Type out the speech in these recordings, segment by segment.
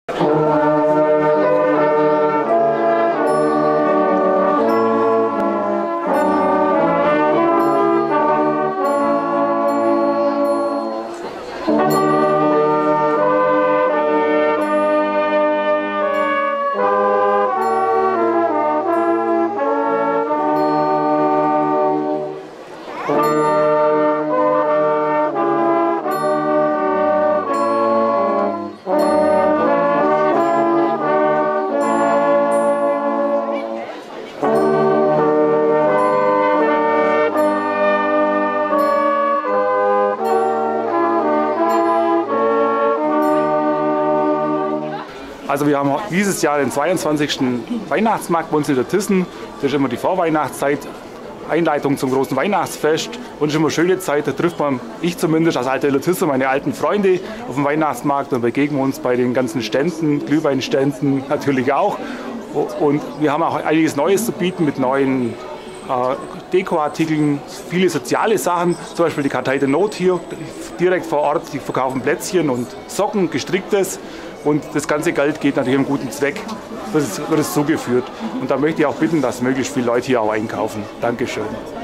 Also wir haben dieses Jahr den 22. Weihnachtsmarkt bei uns in der Thyssen. Das ist immer die Vorweihnachtszeit, Einleitung zum großen Weihnachtsfest. Und es ist immer eine schöne Zeit, da trifft man, ich zumindest als alter Thyssen, meine alten Freunde auf dem Weihnachtsmarkt und begegnen uns bei den ganzen Ständen, Glühweinständen natürlich auch. Und wir haben auch einiges Neues zu bieten mit neuen Dekoartikeln, viele soziale Sachen, zum Beispiel die Kartei der Not hier direkt vor Ort, die verkaufen Plätzchen und Socken, gestricktes. Und das ganze Geld geht natürlich einem guten Zweck, wird es zugeführt. Und da möchte ich auch bitten, dass möglichst viele Leute hier auch einkaufen. Dankeschön.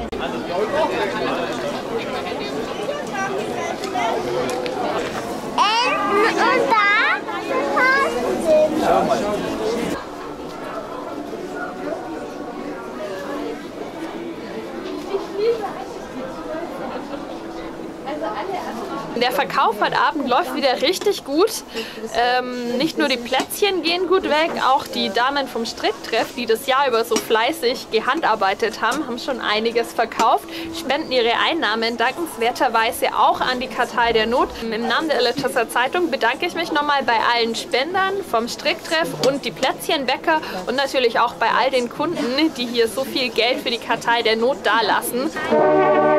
Der Verkauf heute Abend läuft wieder richtig gut. Nicht nur die Plätzchen gehen gut weg, auch die Damen vom Stricktreff, die das Jahr über so fleißig gehandarbeitet haben, haben schon einiges verkauft, spenden ihre Einnahmen dankenswerterweise auch an die Kartei der Not. Im Namen der Illertisser Zeitung bedanke ich mich nochmal bei allen Spendern vom Stricktreff und die Plätzchenbäcker und natürlich auch bei all den Kunden, die hier so viel Geld für die Kartei der Not dalassen.